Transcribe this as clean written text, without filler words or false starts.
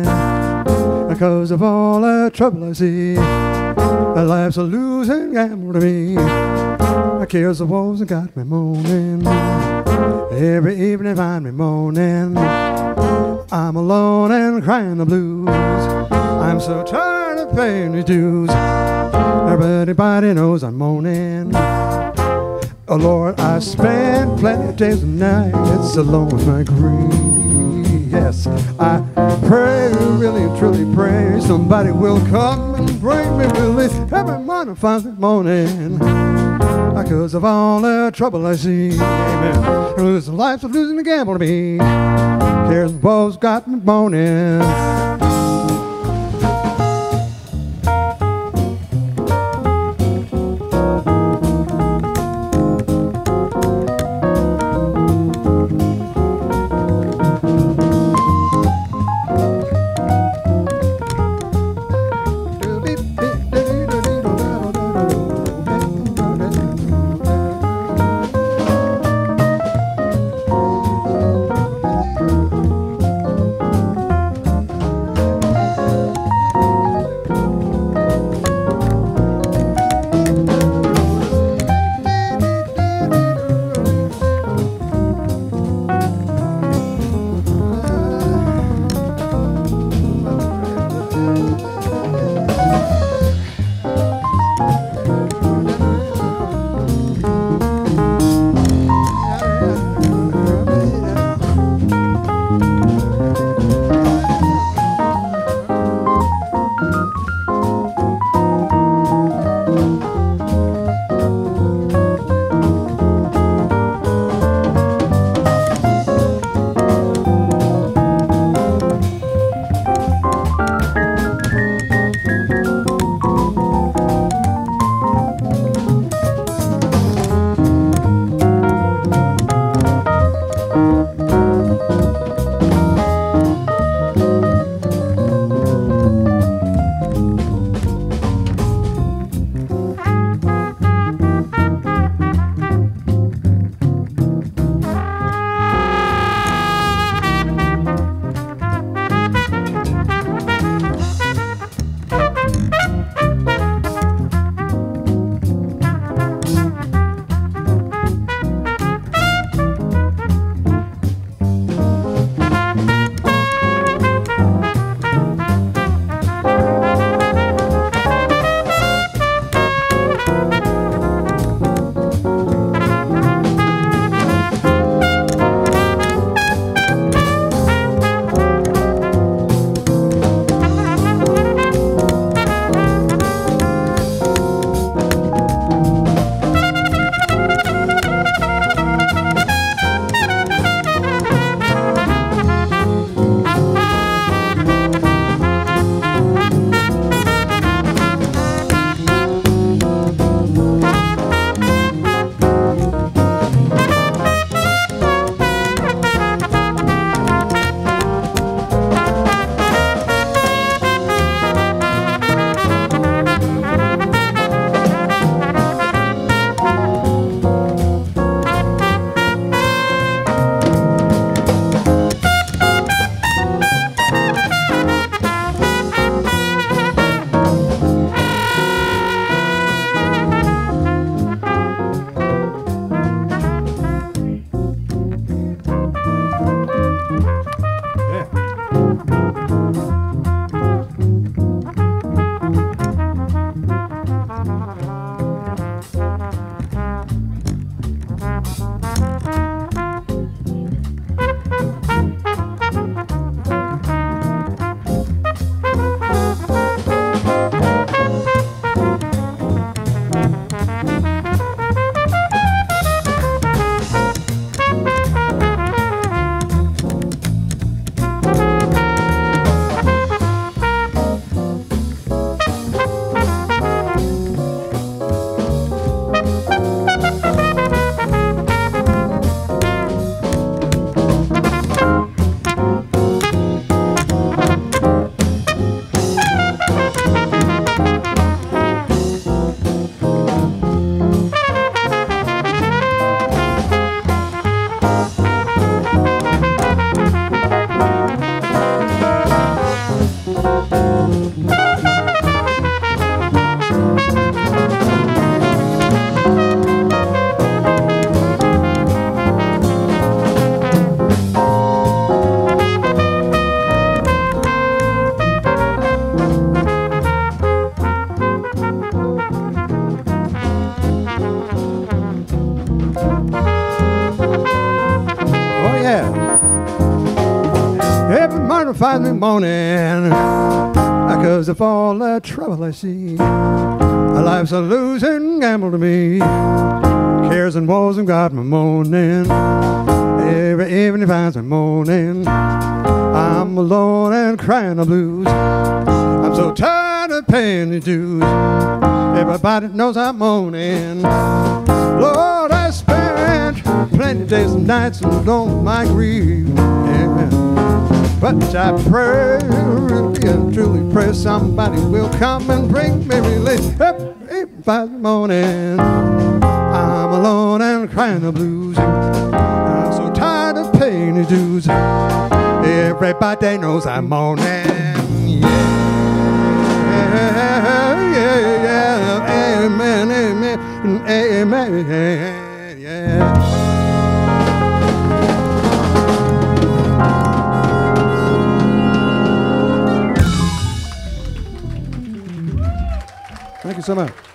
moaning because of all the trouble I see. My life's a losing gamble to me. My cares and woes have got me moaning. Every evening find me moaning. I'm alone and crying the blues. I'm so tired of paying these dues. Everybody knows I'm moaning. Oh Lord, I spend plenty of days and nights alone with my grief. Yes, I pray, really truly pray somebody will come and bring me relief. Every morning finds me moaning because of all the trouble I see. Amen. Losing life's losing the gamble to me. Cares and woes got me moaning. moaning, 'cause of all the trouble I see. Life's a losing gamble to me. Cares and woes have got me moaning. Every evening finds me moaning. I'm alone and crying the blues. I'm so tired of paying the dues. Everybody knows I'm moaning. Lord, I spent plenty days and nights alone my grief. Yeah. But I pray, and truly pray somebody will come and bring me relief. Everybody's moaning. I'm alone and crying the blues. I'm so tired of paying the dues. Everybody knows I'm moaning. Yeah, yeah, yeah. Amen, amen, amen. Yeah. Thank you so much.